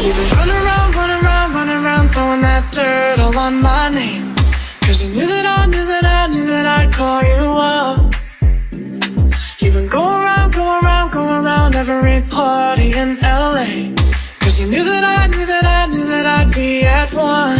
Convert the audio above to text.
You've been running around, throwing that dirt all on my name. Cause you knew that I'd call you up. You've been going around every party in LA. Cause you knew that I'd be at one.